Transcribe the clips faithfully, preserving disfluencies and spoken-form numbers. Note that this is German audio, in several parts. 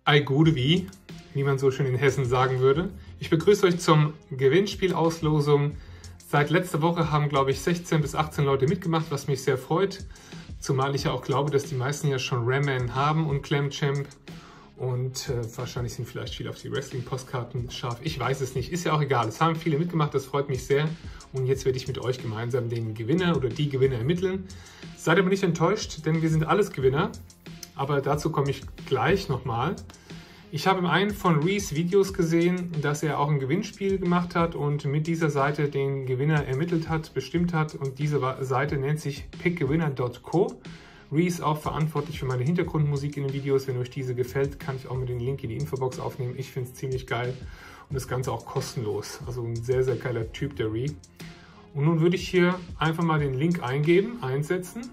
Ei Gude wie, wie man so schön in Hessen sagen würde. Ich begrüße euch zum Gewinnspielauslosung. Seit letzter Woche haben, glaube ich, sechzehn bis achtzehn Leute mitgemacht, was mich sehr freut. Zumal ich ja auch glaube, dass die meisten ja schon Ramman haben und Clamchamp. Und äh, wahrscheinlich sind vielleicht viele auf die Wrestling-Postkarten scharf. Ich weiß es nicht, ist ja auch egal. Es haben viele mitgemacht, das freut mich sehr. Und jetzt werde ich mit euch gemeinsam den Gewinner oder die Gewinner ermitteln. Seid aber nicht enttäuscht, denn wir sind alles Gewinner. Aber dazu komme ich gleich nochmal. Ich habe in einem von Rees Videos gesehen, dass er auch ein Gewinnspiel gemacht hat und mit dieser Seite den Gewinner ermittelt hat, bestimmt hat. Und diese Seite nennt sich pick gewinner punkt co. Ree ist auch verantwortlich für meine Hintergrundmusik in den Videos. Wenn euch diese gefällt, kann ich auch mit den Link in die Infobox aufnehmen. Ich finde es ziemlich geil und das Ganze auch kostenlos. Also ein sehr, sehr geiler Typ, der Ree. Und nun würde ich hier einfach mal den Link eingeben, einsetzen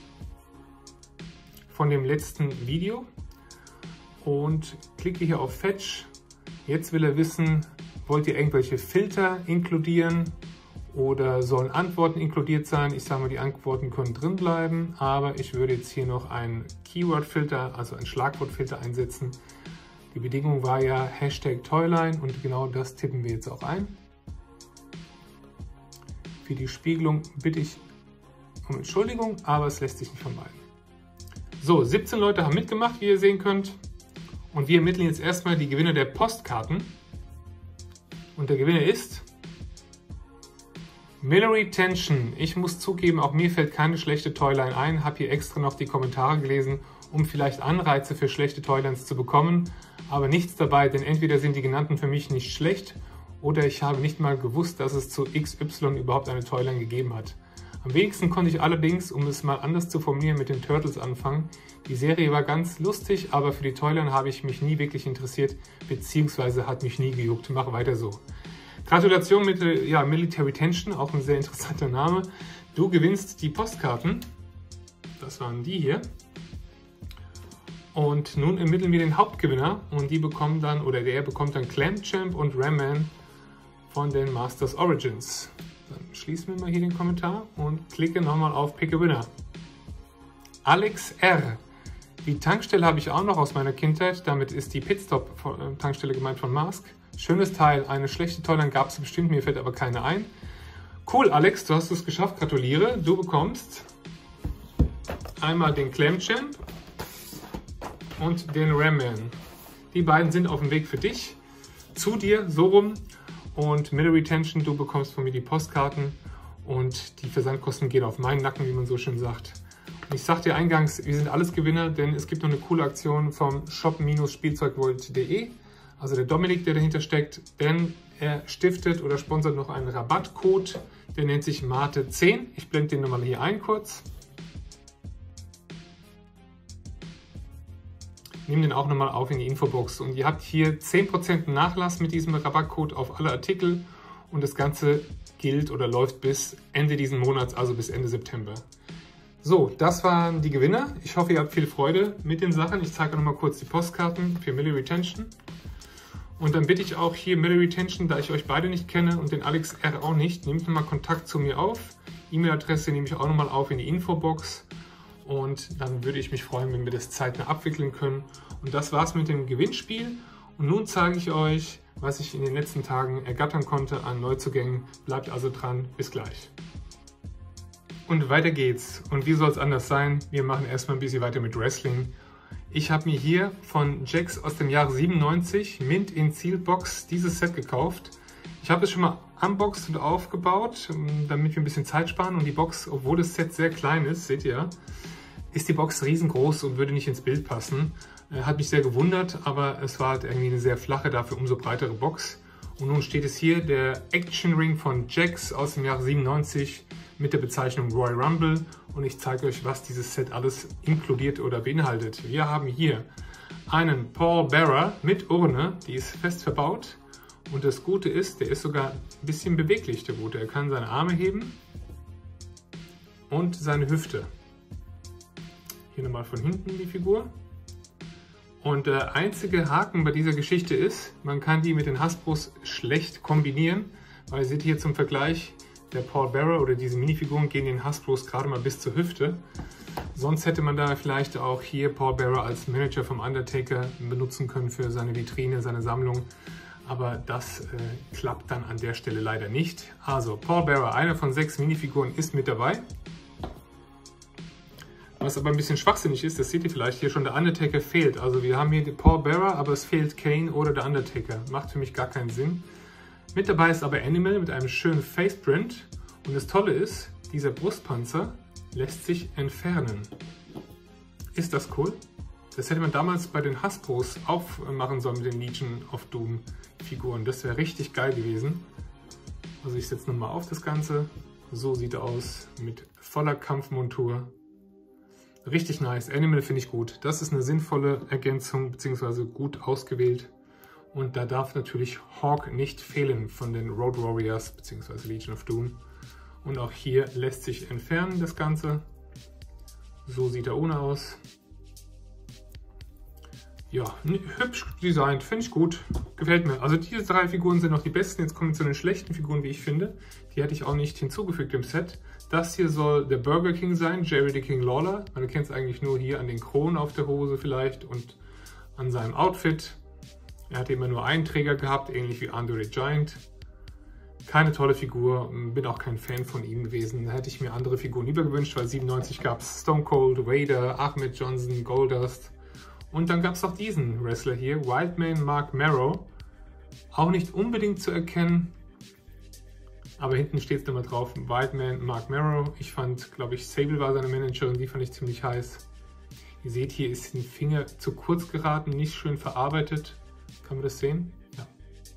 von dem letzten Video und klicke hier auf Fetch. Jetzt will er wissen, wollt ihr irgendwelche Filter inkludieren oder sollen Antworten inkludiert sein? Ich sage mal, die Antworten können drin bleiben, aber ich würde jetzt hier noch einen Keyword-Filter, also einen Schlagwortfilter einsetzen. Die Bedingung war ja Hashtag Toyline und genau das tippen wir jetzt auch ein. Für die Spiegelung bitte ich um Entschuldigung, aber es lässt sich nicht vermeiden. So, siebzehn Leute haben mitgemacht, wie ihr sehen könnt. Und wir ermitteln jetzt erstmal die Gewinner der Postkarten. Und der Gewinner ist Military Tension. Ich muss zugeben, auch mir fällt keine schlechte Toyline ein. Habe hier extra noch die Kommentare gelesen, um vielleicht Anreize für schlechte Toylines zu bekommen. Aber nichts dabei, denn entweder sind die genannten für mich nicht schlecht oder ich habe nicht mal gewusst, dass es zu X Y überhaupt eine Toyline gegeben hat. Am wenigsten konnte ich allerdings, um es mal anders zu formulieren, mit den Turtles anfangen. Die Serie war ganz lustig, aber für die Toyline habe ich mich nie wirklich interessiert, beziehungsweise hat mich nie gejuckt. Mach weiter so. Gratulation mit ja, Military Tension, auch ein sehr interessanter Name. Du gewinnst die Postkarten. Das waren die hier. Und nun ermitteln wir den Hauptgewinner und die bekommen dann, oder der bekommt dann Clamchamp und Ramman von den Masters Origins. Dann schließen wir mal hier den Kommentar und klicke nochmal auf Pick a Winner. Alex R. Die Tankstelle habe ich auch noch aus meiner Kindheit. Damit ist die Pitstop-Tankstelle gemeint von Mask. Schönes Teil. Eine schlechte Toyline gab es bestimmt, mir fällt aber keine ein. Cool, Alex, du hast es geschafft. Gratuliere. Du bekommst einmal den Clamchamp und den Ramman. Die beiden sind auf dem Weg für dich. Zu dir, so rum. Und Military Tension, du bekommst von mir die Postkarten und die Versandkosten gehen auf meinen Nacken, wie man so schön sagt. Und ich sagte dir eingangs, wir sind alles Gewinner, denn es gibt noch eine coole Aktion vom shop Bindestrich spielzeugworld punkt de. Also der Dominik, der dahinter steckt, denn er stiftet oder sponsert noch einen Rabattcode, der nennt sich Mate zehn. Ich blende den nochmal hier ein kurz. Nehmt den auch nochmal auf in die Infobox und ihr habt hier zehn Prozent Nachlass mit diesem Rabattcode auf alle Artikel und das Ganze gilt oder läuft bis Ende diesen Monats, also bis Ende September. So, das waren die Gewinner. Ich hoffe, ihr habt viel Freude mit den Sachen. Ich zeige nochmal kurz die Postkarten für Military Tension. Und dann bitte ich auch hier Military Tension, da ich euch beide nicht kenne und den Alex R. auch nicht, nehmt nochmal Kontakt zu mir auf. E-Mail-Adresse nehme ich auch nochmal auf in die Infobox. Und dann würde ich mich freuen, wenn wir das zeitnah abwickeln können. Und das war's mit dem Gewinnspiel. Und nun zeige ich euch, was ich in den letzten Tagen ergattern konnte an Neuzugängen. Bleibt also dran, bis gleich. Und weiter geht's. Und wie soll es anders sein? Wir machen erstmal ein bisschen weiter mit Wrestling. Ich habe mir hier von Jax aus dem Jahre siebenundneunzig Mint in Sealbox dieses Set gekauft. Ich habe es schon mal unboxed und aufgebaut, damit wir ein bisschen Zeit sparen. Und die Box, obwohl das Set sehr klein ist, seht ihr, ist die Box riesengroß und würde nicht ins Bild passen. Hat mich sehr gewundert, aber es war halt irgendwie eine sehr flache, dafür umso breitere Box. Und nun steht es hier, der Action Ring von Jax aus dem Jahre siebenundneunzig mit der Bezeichnung Royal Rumble. Und ich zeige euch, was dieses Set alles inkludiert oder beinhaltet. Wir haben hier einen Paul Bearer mit Urne, die ist fest verbaut. Und das Gute ist, der ist sogar ein bisschen beweglich, der Gute. Er kann seine Arme heben und seine Hüfte. Hier nochmal von hinten die Figur. Und der einzige Haken bei dieser Geschichte ist, man kann die mit den Hasbros schlecht kombinieren, weil ihr seht hier zum Vergleich, der Paul Bearer oder diese Minifiguren gehen den Hasbros gerade mal bis zur Hüfte. Sonst hätte man da vielleicht auch hier Paul Bearer als Manager vom Undertaker benutzen können für seine Vitrine, seine Sammlung. Aber das äh, klappt dann an der Stelle leider nicht. Also Paul Bearer, einer von sechs Minifiguren, ist mit dabei. Was aber ein bisschen schwachsinnig ist, das seht ihr vielleicht hier schon, der Undertaker fehlt. Also wir haben hier Paul Bearer, aber es fehlt Kane oder der Undertaker. Macht für mich gar keinen Sinn. Mit dabei ist aber Animal mit einem schönen Faceprint. Und das Tolle ist, dieser Brustpanzer lässt sich entfernen. Ist das cool? Das hätte man damals bei den Hasbros auch machen sollen mit den Legion of Doom Figuren. Das wäre richtig geil gewesen. Also ich setze nochmal auf das Ganze. So sieht er aus mit voller Kampfmontur. Richtig nice. Animal finde ich gut. Das ist eine sinnvolle Ergänzung bzw. gut ausgewählt. Und da darf natürlich Hawk nicht fehlen von den Road Warriors bzw. Legion of Doom. Und auch hier lässt sich entfernen das Ganze. So sieht er ohne aus. Ja, hübsch designt, finde ich gut. Gefällt mir. Also diese drei Figuren sind noch die besten. Jetzt kommen wir zu den schlechten Figuren, wie ich finde. Die hätte ich auch nicht hinzugefügt im Set. Das hier soll der Burger King sein, Jerry the King Lawler. Man kennt es eigentlich nur hier an den Kronen auf der Hose vielleicht und an seinem Outfit. Er hatte immer nur einen Träger gehabt, ähnlich wie Andre the Giant. Keine tolle Figur, bin auch kein Fan von ihm gewesen. Da hätte ich mir andere Figuren lieber gewünscht, weil siebenundneunzig gab es Stone Cold, Vader, Ahmed Johnson, Goldust. Und dann gab es auch diesen Wrestler hier, Wildman Mark Marrow. Auch nicht unbedingt zu erkennen, aber hinten steht es immer drauf, Wildman Mark Marrow. Ich fand, glaube ich, Sable war seine Managerin, die fand ich ziemlich heiß. Ihr seht, hier ist ein Finger zu kurz geraten, nicht schön verarbeitet. Kann man das sehen? Ja.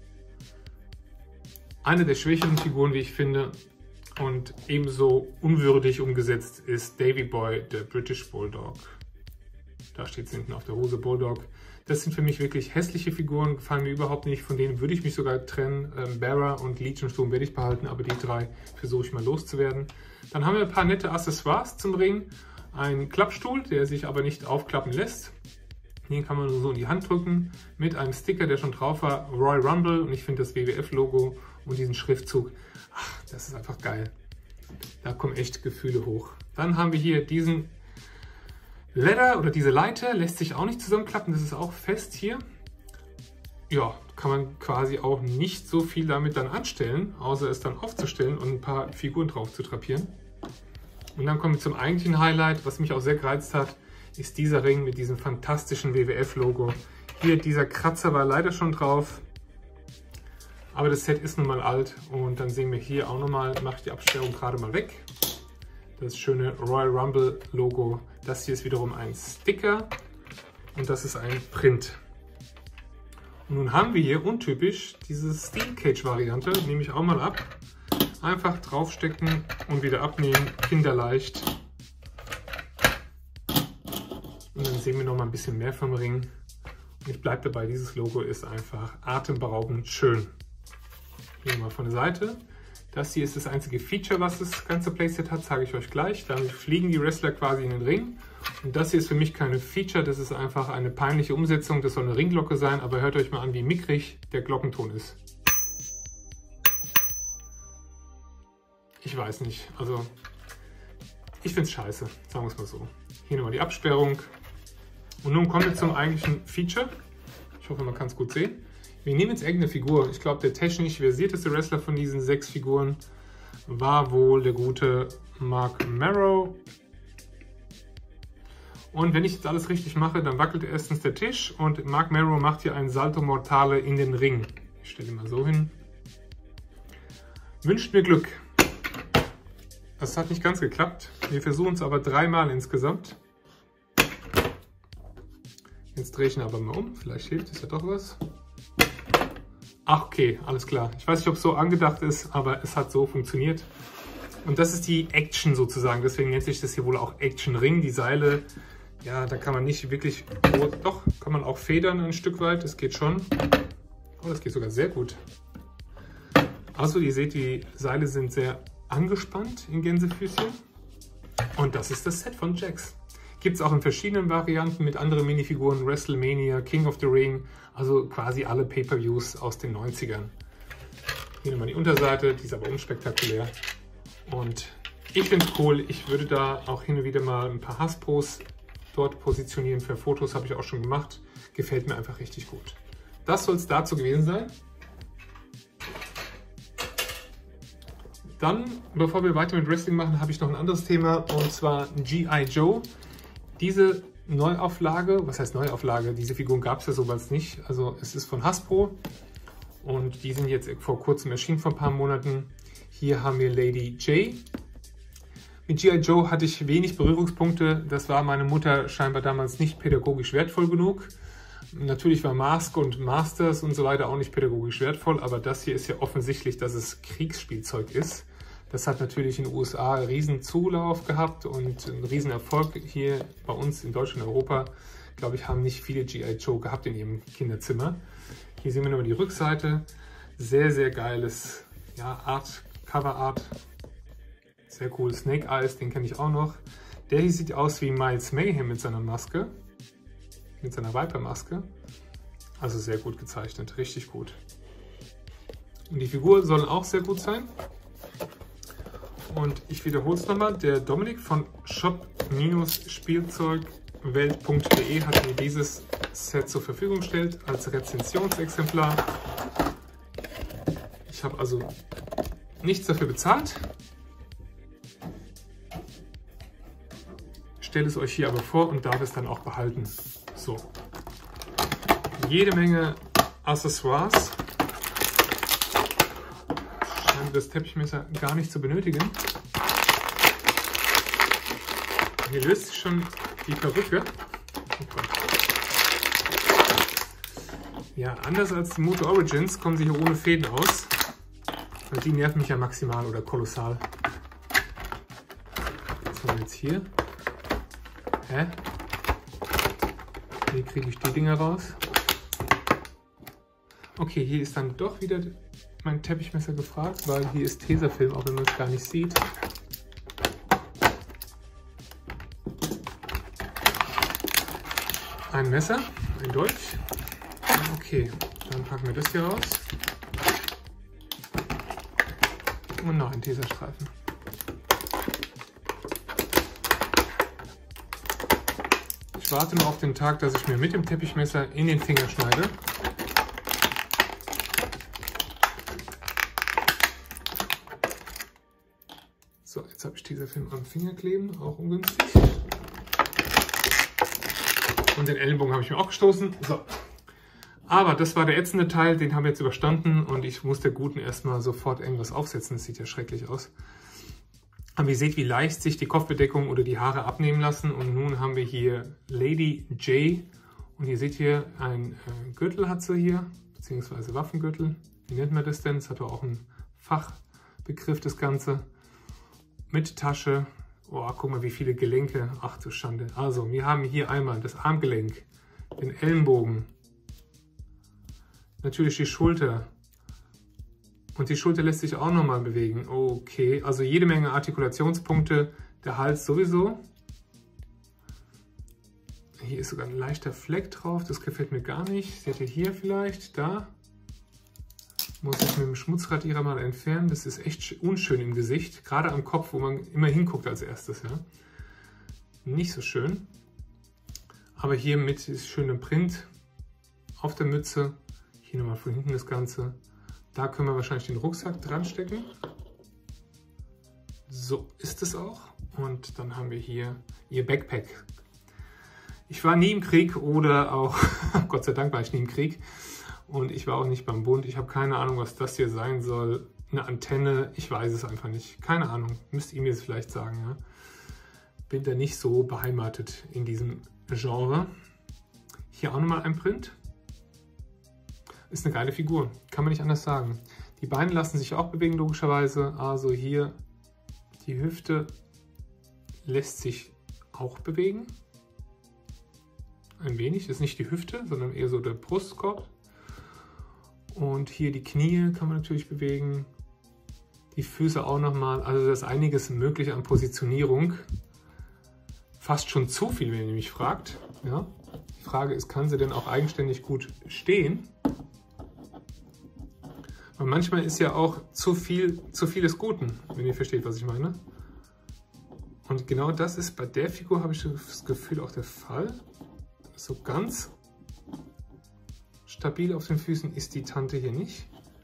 Eine der schwächeren Figuren, wie ich finde, und ebenso unwürdig umgesetzt ist Davy Boy, der British Bulldog. Da steht es hinten auf der Hose, Bulldog. Das sind für mich wirklich hässliche Figuren, gefallen mir überhaupt nicht. Von denen würde ich mich sogar trennen. Ähm, Bearer und Legion Sturm werde ich behalten, aber die drei versuche ich mal loszuwerden. Dann haben wir ein paar nette Accessoires zum Ring. Ein Klappstuhl, der sich aber nicht aufklappen lässt. Den kann man nur so in die Hand drücken. Mit einem Sticker, der schon drauf war, Royal Rumble. Und ich finde das W W F-Logo und diesen Schriftzug, ach, das ist einfach geil. Da kommen echt Gefühle hoch. Dann haben wir hier diesen Ladder oder diese Leiter, lässt sich auch nicht zusammenklappen, das ist auch fest hier. Ja, kann man quasi auch nicht so viel damit dann anstellen, außer es dann aufzustellen und ein paar Figuren drauf zu drapieren. Und dann kommen wir zum eigentlichen Highlight, was mich auch sehr gereizt hat, ist dieser Ring mit diesem fantastischen W W F-Logo. Hier, dieser Kratzer war leider schon drauf, aber das Set ist nun mal alt. Und dann sehen wir hier auch nochmal, mache ich die Absperrung gerade mal weg. Das schöne Royal Rumble Logo. Das hier ist wiederum ein Sticker und das ist ein Print. Und nun haben wir hier untypisch diese Steel Cage Variante, nehme ich auch mal ab. Einfach draufstecken und wieder abnehmen, kinderleicht. Und dann sehen wir noch mal ein bisschen mehr vom Ring. Und ich bleibe dabei, dieses Logo ist einfach atemberaubend schön. Hier mal von der Seite. Das hier ist das einzige Feature, was das ganze Playset hat, sage ich euch gleich. Damit fliegen die Wrestler quasi in den Ring. Und das hier ist für mich keine Feature, das ist einfach eine peinliche Umsetzung. Das soll eine Ringglocke sein, aber hört euch mal an, wie mickrig der Glockenton ist. Ich weiß nicht, also ich finde es scheiße, sagen wir es mal so. Hier nochmal die Absperrung. Und nun kommen wir zum eigentlichen Feature. Ich hoffe, man kann es gut sehen. Wir nehmen jetzt irgendeine Figur. Ich glaube, der technisch versierteste Wrestler von diesen sechs Figuren war wohl der gute Mark Marrow. Und wenn ich jetzt alles richtig mache, dann wackelt erstens der Tisch und Mark Marrow macht hier einen Salto Mortale in den Ring. Ich stelle ihn mal so hin. Wünscht mir Glück. Das hat nicht ganz geklappt. Wir versuchen es aber dreimal insgesamt. Jetzt drehe ich ihn aber mal um. Vielleicht hilft es ja doch was. Ach, okay, alles klar. Ich weiß nicht, ob es so angedacht ist, aber es hat so funktioniert. Und das ist die Action sozusagen. Deswegen nennt sich das hier wohl auch Action Ring. Die Seile, ja, da kann man nicht wirklich... Oh, doch, kann man auch federn ein Stück weit. Das geht schon. Oh, das geht sogar sehr gut. Also, ihr seht, die Seile sind sehr angespannt in Gänsefüßchen. Und das ist das Set von Jakks. Gibt es auch in verschiedenen Varianten mit anderen Minifiguren, WrestleMania, King of the Ring, also quasi alle Pay-Per-Views aus den neunzigern. Hier nochmal die Unterseite, die ist aber unspektakulär. Und Ich finde es cool. Ich würde da auch hin und wieder mal ein paar Hasbros dort positionieren. Für Fotos habe ich auch schon gemacht. Gefällt mir einfach richtig gut. Das soll es dazu gewesen sein. Dann, bevor wir weiter mit Wrestling machen, habe ich noch ein anderes Thema, und zwar G I Joe. Diese Neuauflage, was heißt Neuauflage? Diese Figuren gab es ja sowas nicht. Also es ist von Hasbro und die sind jetzt vor kurzem erschienen, vor ein paar Monaten. Hier haben wir Lady J. Mit G I Joe hatte ich wenig Berührungspunkte. Das war meine Mutter scheinbar damals nicht pädagogisch wertvoll genug. Natürlich war Mask und Masters und so weiter auch nicht pädagogisch wertvoll, aber das hier ist ja offensichtlich, dass es Kriegsspielzeug ist. Das hat natürlich in den U S A einen riesen Zulauf gehabt und einen riesen Erfolg. Hier bei uns in Deutschland und Europa, glaube ich, haben nicht viele G I Joe gehabt in ihrem Kinderzimmer. Hier sehen wir nochmal die Rückseite. Sehr, sehr geiles, ja, Art, Cover Art. Sehr cool. Snake Eyes, den kenne ich auch noch. Der hier sieht aus wie Miles Mayhem mit seiner Maske. Mit seiner Viper-Maske. Also sehr gut gezeichnet, richtig gut. Und die Figuren sollen auch sehr gut sein. Und ich wiederhole es nochmal, der Dominik von shop Spielzeugwelt punkt de hat mir dieses Set zur Verfügung gestellt als Rezensionsexemplar. Ich habe also nichts dafür bezahlt. Stelle es euch hier aber vor und darf es dann auch behalten. So, jede Menge Accessoires. Scheint das Teppichmesser gar nicht zu benötigen. Hier löst sich schon die Perücke. Ja, anders als die Moto Origins kommen sie hier ohne Fäden aus. Weil die nerven mich ja maximal oder kolossal. Was haben wir jetzt hier? Hä? Wie kriege ich die Dinger raus? Okay, hier ist dann doch wieder mein Teppichmesser gefragt, weil hier ist Tesafilm, auch wenn man es gar nicht sieht. Ein Messer, ein Dolch. Okay, dann packen wir das hier raus. Und noch ein Tesastreifen. Ich warte nur auf den Tag, dass ich mir mit dem Teppichmesser in den Finger schneide. So, jetzt habe ich Tesafilm am Finger kleben, auch ungünstig. Und den Ellenbogen habe ich mir auch gestoßen. So. Aber das war der ätzende Teil, den haben wir jetzt überstanden und ich muss der Guten erstmal sofort irgendwas aufsetzen. Das sieht ja schrecklich aus. Aber ihr seht, wie leicht sich die Kopfbedeckung oder die Haare abnehmen lassen. Und nun haben wir hier Lady J. Und ihr seht hier, ein äh, Gürtel hat sie hier, beziehungsweise Waffengürtel. Wie nennt man das denn? Das hat auch einen Fachbegriff, das Ganze. Mit Tasche. Oh, guck mal, wie viele Gelenke. Ach du Schande. Also, wir haben hier einmal das Armgelenk, den Ellenbogen, natürlich die Schulter. Und die Schulter lässt sich auch nochmal bewegen. Okay, also jede Menge Artikulationspunkte. Der Hals sowieso. Hier ist sogar ein leichter Fleck drauf. Das gefällt mir gar nicht. Seht ihr hier vielleicht? Da. Muss ich mit dem Schmutzradierer mal entfernen. Das ist echt unschön im Gesicht. Gerade am Kopf, wo man immer hinguckt als erstes. Ja. Nicht so schön. Aber hier mit ist schöner Print auf der Mütze. Hier nochmal von hinten das Ganze. Da können wir wahrscheinlich den Rucksack dran stecken. So ist es auch. Und dann haben wir hier ihr Backpack. Ich war nie im Krieg oder auch, Gott sei Dank war ich nie im Krieg. Und ich war auch nicht beim Bund. Ich habe keine Ahnung, was das hier sein soll. Eine Antenne, ich weiß es einfach nicht. Keine Ahnung, müsst ihr mir das vielleicht sagen. Ja? Bin da nicht so beheimatet in diesem Genre. Hier auch nochmal ein Print. Ist eine geile Figur, kann man nicht anders sagen. Die Beine lassen sich auch bewegen, logischerweise. Also hier die Hüfte lässt sich auch bewegen. Ein wenig, das ist nicht die Hüfte, sondern eher so der Brustkorb. Und hier die Knie kann man natürlich bewegen. Die Füße auch nochmal. Also da ist einiges möglich an Positionierung. Fast schon zu viel, wenn ihr mich fragt. Ja? Die Frage ist, kann sie denn auch eigenständig gut stehen? Weil manchmal ist ja auch zu viel, zu viel des Guten, wenn ihr versteht, was ich meine. Und genau das ist bei der Figur, habe ich das Gefühl, auch der Fall. So ganz stabil auf den Füßen ist die Tante hier nicht.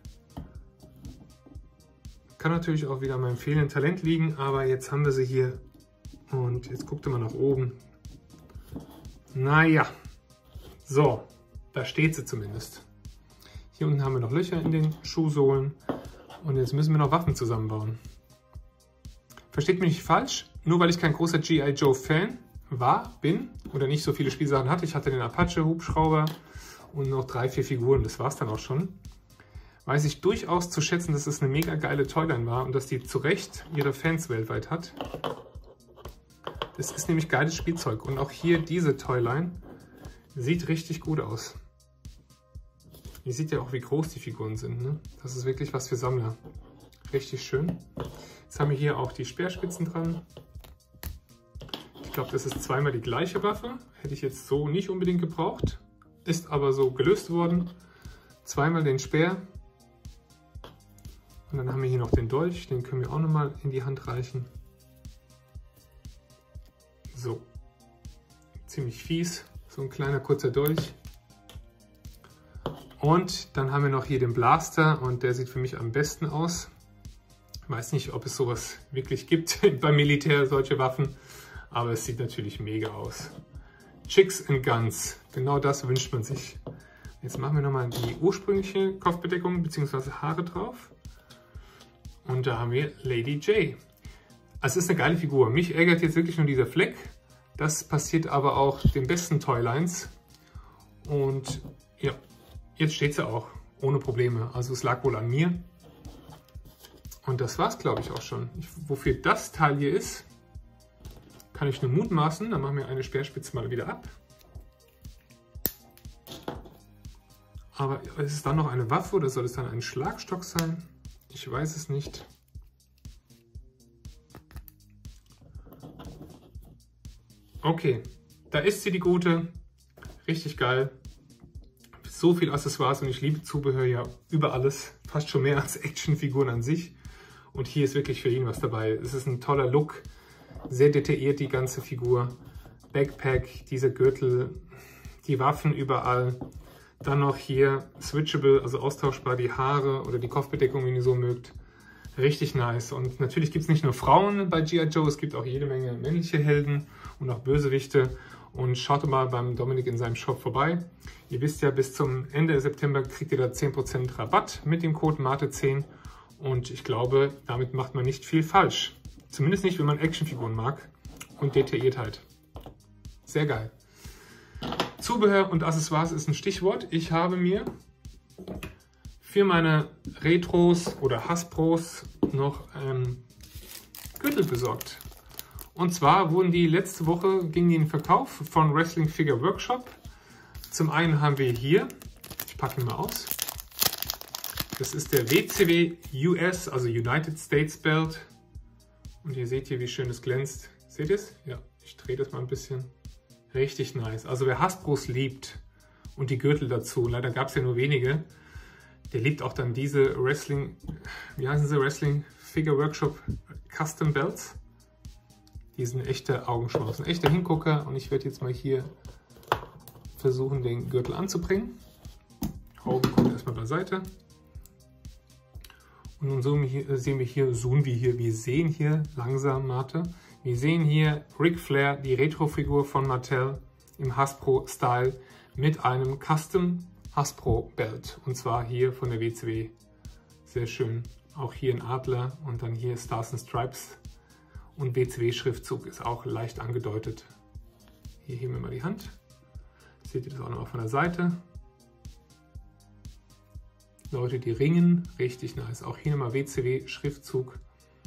Kann natürlich auch wieder an meinem fehlenden Talent liegen, aber jetzt haben wir sie hier. Und jetzt guckt mal nach oben. Naja, so, da steht sie zumindest. Hier unten haben wir noch Löcher in den Schuhsohlen. Und jetzt müssen wir noch Waffen zusammenbauen. Versteht mich nicht falsch, nur weil ich kein großer G I Joe Fan war, bin oder nicht so viele Spielsachen hatte. Ich hatte den Apache Hubschrauber und noch drei, vier Figuren, das war es dann auch schon. Weiß ich durchaus zu schätzen, dass es eine mega geile Toyline war und dass die zu Recht ihre Fans weltweit hat. Das ist nämlich geiles Spielzeug und auch hier diese Toyline sieht richtig gut aus. Ihr seht ja auch, wie groß die Figuren sind, ne? Das ist wirklich was für Sammler. Richtig schön. Jetzt haben wir hier auch die Speerspitzen dran. Ich glaube, das ist zweimal die gleiche Waffe. Hätte ich jetzt so nicht unbedingt gebraucht. Ist aber so gelöst worden. Zweimal den Speer. Und dann haben wir hier noch den Dolch. Den können wir auch nochmal in die Hand reichen. So. Ziemlich fies. So ein kleiner kurzer Dolch. Und dann haben wir noch hier den Blaster und der sieht für mich am besten aus. Ich weiß nicht, ob es sowas wirklich gibt beim Militär, solche Waffen, aber es sieht natürlich mega aus. Chicks and Guns, genau das wünscht man sich. Jetzt machen wir nochmal die ursprüngliche Kopfbedeckung bzw. Haare drauf. Und da haben wir Lady J. Also es ist eine geile Figur. Mich ärgert jetzt wirklich nur dieser Fleck. Das passiert aber auch den besten Toylines. Und ja. Jetzt steht sie auch, ohne Probleme. Also es lag wohl an mir. Und das war's, glaube ich, auch schon. Ich, wofür das Teil hier ist, kann ich nur mutmaßen. Dann machen wir eine Speerspitze mal wieder ab. Aber ist es dann noch eine Waffe oder soll es dann ein Schlagstock sein? Ich weiß es nicht. Okay, da ist sie, die gute. Richtig geil. So viel Accessoires und ich liebe Zubehör ja über alles, fast schon mehr als Actionfiguren an sich. Und hier ist wirklich für ihn was dabei. Es ist ein toller Look, sehr detailliert die ganze Figur. Backpack, dieser Gürtel, die Waffen überall. Dann noch hier switchable, also austauschbar die Haare oder die Kopfbedeckung, wenn ihr so mögt. Richtig nice. Und natürlich gibt es nicht nur Frauen bei G I Joe, es gibt auch jede Menge männliche Helden und auch Bösewichte. Und schaut mal beim Dominik in seinem Shop vorbei. Ihr wisst ja, bis zum Ende September kriegt ihr da zehn Prozent Rabatt mit dem Code Mate zehn. Und ich glaube, damit macht man nicht viel falsch. Zumindest nicht, wenn man Actionfiguren mag und Detailliertheit. Sehr geil. Zubehör und Accessoires ist ein Stichwort. Ich habe mir für meine Retros oder Hasbros noch ähm, Gürtel besorgt. Und zwar wurden die letzte Woche, ging die in den Verkauf von Wrestling Figure Workshop. Zum einen haben wir hier, ich packe ihn mal aus, das ist der W C W U S, also United States Belt. Und ihr seht hier, wie schön es glänzt. Seht ihr es? Ja, ich drehe das mal ein bisschen. Richtig nice. Also wer Hasbros liebt und die Gürtel dazu, leider gab es ja nur wenige, der liebt auch dann diese Wrestling, wie heißen sie, Wrestling Figure Workshop Custom Belts. Die sind echte Augenschmaus, ein echter Hingucker und ich werde jetzt mal hier versuchen, den Gürtel anzubringen. Augen kommen erstmal beiseite. Und nun sehen wir hier, sehen wir hier, zoomen wir hier, wir sehen hier langsam, Mate, wir sehen hier Ric Flair, die Retro-Figur von Mattel im Hasbro-Style mit einem Custom Hasbro-Belt. Und zwar hier von der W C W. Sehr schön. Auch hier ein Adler und dann hier Stars and Stripes. Und W C W-Schriftzug ist auch leicht angedeutet. Hier heben wir mal die Hand. Seht ihr das auch nochmal von der Seite. Leute, die ringen, richtig nice. Auch hier nochmal W C W-Schriftzug.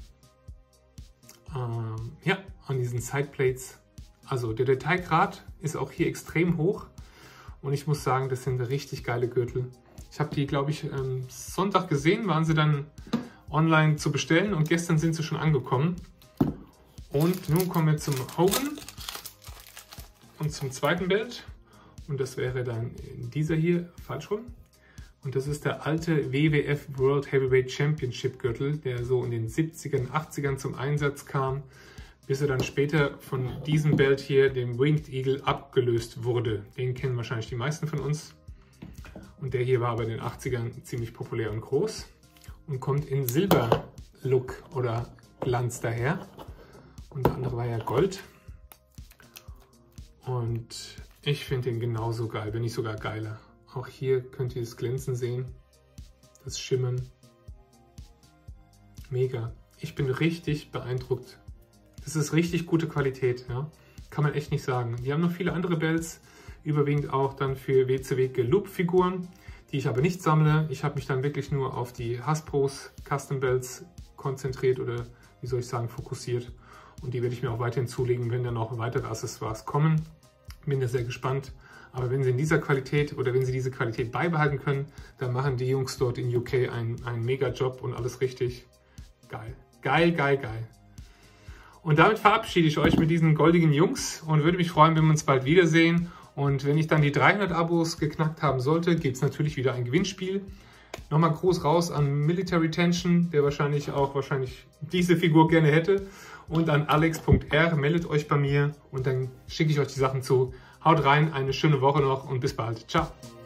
Ähm, ja, an diesen Sideplates. Also der Detailgrad ist auch hier extrem hoch. Und ich muss sagen, das sind richtig geile Gürtel. Ich habe die, glaube ich, ähm, Sonntag gesehen, waren sie dann online zu bestellen. Und gestern sind sie schon angekommen. Und nun kommen wir zum Hogan und zum zweiten Belt. Und das wäre dann dieser hier, falsch rum. Und das ist der alte W W F World Heavyweight Championship Gürtel, der so in den siebzigern, achtzigern zum Einsatz kam. bis er dann später von diesem Belt hier, dem Winged Eagle, abgelöst wurde. Den kennen wahrscheinlich die meisten von uns. Und der hier war aber in den achtzigern ziemlich populär und groß und kommt in Silber-Look oder Glanz daher. Und der andere war ja Gold. Und ich finde den genauso geil, wenn nicht sogar geiler. Auch hier könnt ihr das Glänzen sehen, das Schimmern. Mega. Ich bin richtig beeindruckt. Das ist richtig gute Qualität, ja. Kann man echt nicht sagen. Die haben noch viele andere Belts, überwiegend auch dann für W C W Loop-Figuren, die ich aber nicht sammle. Ich habe mich dann wirklich nur auf die Hasbros Custom Belts konzentriert oder, wie soll ich sagen, fokussiert. Und die werde ich mir auch weiterhin zulegen, wenn dann noch weitere Accessoires kommen. Bin da sehr gespannt. Aber wenn sie in dieser Qualität oder wenn sie diese Qualität beibehalten können, dann machen die Jungs dort in U K einen, einen Mega-Job und alles richtig. Geil. Geil, geil, geil. Und damit verabschiede ich euch mit diesen goldigen Jungs und würde mich freuen, wenn wir uns bald wiedersehen. Und wenn ich dann die dreihundert Abos geknackt haben sollte, gibt es natürlich wieder ein Gewinnspiel. Nochmal groß raus an Military Tension, der wahrscheinlich auch wahrscheinlich diese Figur gerne hätte. Und an alex punkt r, meldet euch bei mir und dann schicke ich euch die Sachen zu. Haut rein, eine schöne Woche noch und bis bald. Ciao.